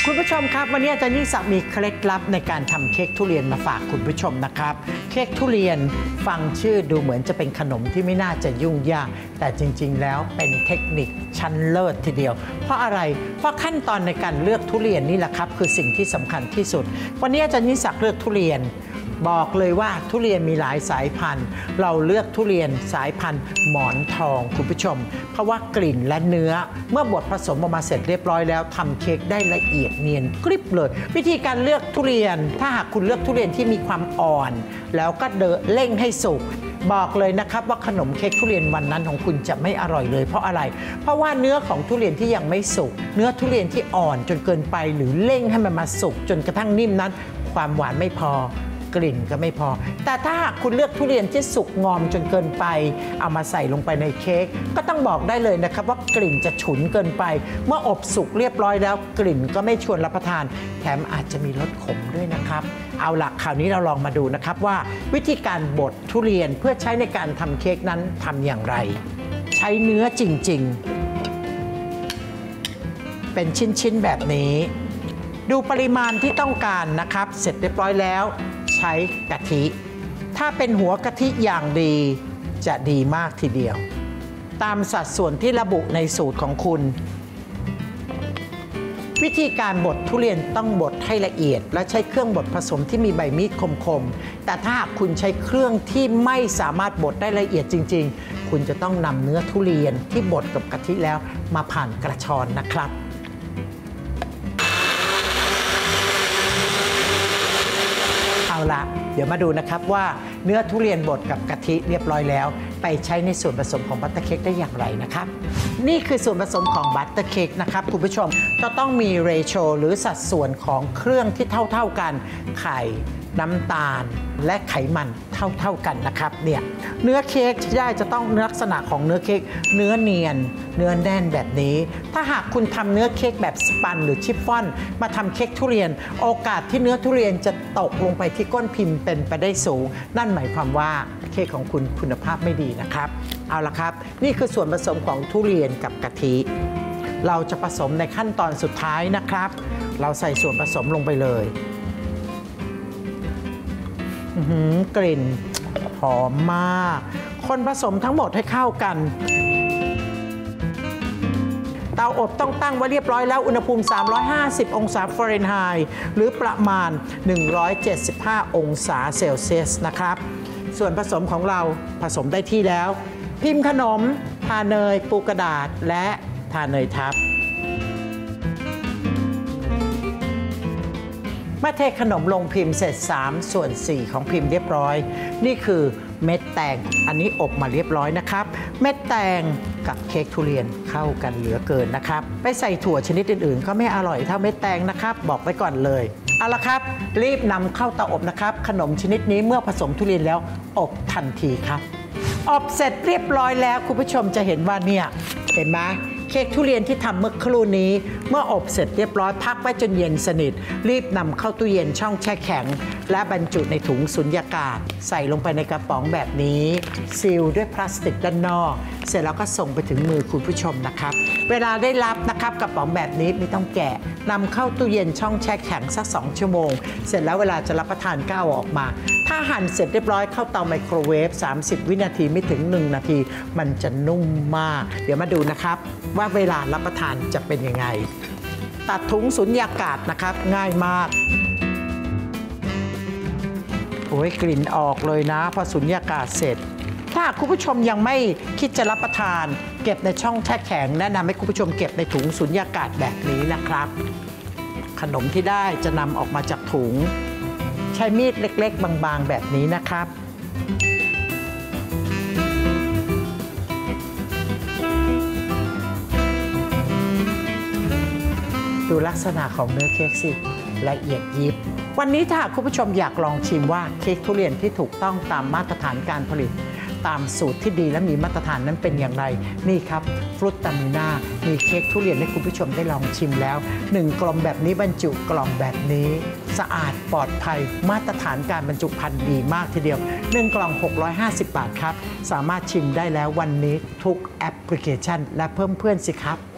คุณผู้ชมครับวันนี้อาจารย์ยิ่งศักดิ์มีเคล็ดลับในการทำเค้กทุเรียนมาฝากคุณผู้ชมนะครับเค้กทุเรียนฟังชื่อดูเหมือนจะเป็นขนมที่ไม่น่าจะยุ่งยากแต่จริงๆแล้วเป็นเทคนิคชั้นเลิศทีเดียวเพราะอะไรเพราะขั้นตอนในการเลือกทุเรียนนี่แหละครับคือสิ่งที่สำคัญที่สุดวันนี้อาจารย์ยิ่งศักดิ์เลือกทุเรียนบอกเลยว่าทุเรียนมีหลายสายพันธุ์เราเลือกทุเรียนสายพันธุ์หมอนทองคุณผู้ชมเพราะว่ากลิ่นและเนื้อเมื่อบดผสมออกมาเสร็จเรียบร้อยแล้วทำเค้กได้ละเอียดเนียนกริบเลยวิธีการเลือกทุเรียนถ้าหากคุณเลือกทุเรียนที่มีความอ่อนแล้วก็เร่งให้สุกบอกเลยนะครับว่าขนมเค้กทุเรียนวันนั้นของคุณจะไม่อร่อยเลยเพราะอะไรเพราะว่าเนื้อของทุเรียนที่ยังไม่สุกเนื้อทุเรียนที่อ่อนจนเกินไปหรือเร่งให้มันมาสุกจนกระทั่งนิ่มนั้นความหวานไม่พอกลิ่นก็ไม่พอแต่ถ้าหากคุณเลือกทุเรียนที่สุกงอมจนเกินไปเอามาใส่ลงไปในเค้กก็ต้องบอกได้เลยนะครับว่ากลิ่นจะฉุนเกินไปเมื่ออบสุกเรียบร้อยแล้วกลิ่นก็ไม่ชวนรับประทานแถมอาจจะมีรสขมด้วยนะครับเอาล่ะคราวนี้เราลองมาดูนะครับว่าวิธีการบดทุเรียนเพื่อใช้ในการทำเค้กนั้นทำอย่างไรใช้เนื้อจริงๆเป็นชิ้นๆแบบนี้ดูปริมาณที่ต้องการนะครับเสร็จเรียบร้อยแล้วใช้กะทิถ้าเป็นหัวกะทิอย่างดีจะดีมากทีเดียวตามสัดส่วนที่ระบุในสูตรของคุณวิธีการบดทุเรียนต้องบดให้ละเอียดและใช้เครื่องบดผสมที่มีใบมีดคมๆแต่ถ้าคุณใช้เครื่องที่ไม่สามารถบดได้ละเอียดจริงๆคุณจะต้องนำเนื้อทุเรียนที่บดกับกะทิแล้วมาผ่านกระชอนนะครับเอาละเดี๋ยวมาดูนะครับว่าเนื้อทุเรียนบดกับกะทิเรียบร้อยแล้วไปใช้ในส่วนผสมของบัตเตอร์เค้กได้อย่างไรนะครับนี่คือส่วนผสมของบัตเตอร์เค้กนะครับคุณผู้ชมจะต้องมีเรโชหรือสัดส่วนของเครื่องที่เท่ากันไข่น้ำตาลและไขมันเท่ากันนะครับเนี่ยเนื้อเค้กที่ได้จะต้องลักษณะของเนื้อเค้กเนื้อเนียนเนื้อแน่นแบบนี้ถ้าหากคุณทำเนื้อเค้กแบบสปันหรือชิฟฟ่อนมาทำเค้กทุเรียนโอกาสที่เนื้อทุเรียนจะตกลงไปที่ก้นพิมพ์เป็นไปได้สูงนั่นหมายความว่าเค้กของคุณคุณภาพไม่ดีนะครับเอาละครับนี่คือส่วนผสมของทุเรียนกับกะทิเราจะผสมในขั้นตอนสุดท้ายนะครับเราใส่ส่วนผสมลงไปเลยกลิ่นหอมมากคนผสมทั้งหมดให้เข้ากันเตาอบต้องตั้งไว้เรียบร้อยแล้วอุณหภูมิ350องศาฟาเรนไฮต์หรือประมาณ175องศาเซลเซียสนะครับส่วนผสมของเราผสมได้ที่แล้วพิมพ์ขนมทาเนยปูกระดาษและทาเนยทับเมื่อเทขนมลงพิมพ์เสร็จ3/4ของพิมพ์เรียบร้อยนี่คือเม็ดแตงอันนี้อบมาเรียบร้อยนะครับเม็ดแตงกับเค้กทุเรียนเข้ากันเหลือเกินนะครับไปใส่ถั่วชนิดอื่นๆก็ไม่อร่อยเท่าเม็ดแตงนะครับบอกไว้ก่อนเลยเอาละครับรีบนำเข้าเตาอบนะครับขนมชนิดนี้เมื่อผสมทุเรียนแล้วอบทันทีครับอบเสร็จเรียบร้อยแล้วคุณผู้ชมจะเห็นว่าเนี่ยเห็นไหมเค้กทุเรียนที่ทำเมื่อครู่นี้เมื่ออบเสร็จเรียบร้อยพักไว้จนเย็นสนิทรีบนำเข้าตู้เย็นช่องแช่แข็งและบรรจุในถุงสุญญากาศใส่ลงไปในกระป๋องแบบนี้ซีลด้วยพลาสติกด้านนอกเสร็จแล้วก็ส่งไปถึงมือคุณผู้ชมนะครับเวลาได้รับนะครับกระป๋องแบบนี้ไม่ต้องแกะนำเข้าตู้เย็นช่องแช่แข็งสัก2 ชั่วโมงเสร็จแล้วเวลาจะรับประทานก็เอาออกมาถ้าหั่นเสร็จเรียบร้อยเข้าเตาไมโครเวฟ30 วินาทีไม่ถึง1 นาทีมันจะนุ่มมากเดี๋ยวมาดูนะครับว่าเวลารับประทานจะเป็นยังไงตัดถุงสุญญากาศนะครับง่ายมากโอ้ยกลิ่นออกเลยนะพอสุญญากาศเสร็จถ้าคุณผู้ชมยังไม่คิดจะรับประทานเก็บในช่องแช่แข็งแนะนำให้คุณผู้ชมเก็บในถุงสุญญากาศแบบนี้นะครับขนมที่ได้จะนำออกมาจากถุงใช้มีดเล็กๆบางๆแบบนี้นะครับดูลักษณะของเนื้อเค้กสิละเอียดยิบวันนี้ถ้าคุณผู้ชมอยากลองชิมว่าเค้กทุเรียนที่ถูกต้องตามมาตรฐานการผลิตตามสูตรที่ดีและมีมาตรฐานนั้นเป็นอย่างไรนี่ครับฟรุตตามิน่ามีเค้กทุเรียนให้คุณผู้ชมได้ลองชิมแล้ว1 กล่องแบบนี้บรรจุกล่องแบบนี้สะอาดปลอดภัยมาตรฐานการบรรจุภัณฑ์ดีมากทีเดียว1 กล่อง650 บาทครับสามารถชิมได้แล้ววันนี้ทุกแอปพลิเคชันและเพิ่มเพื่อนสิครับ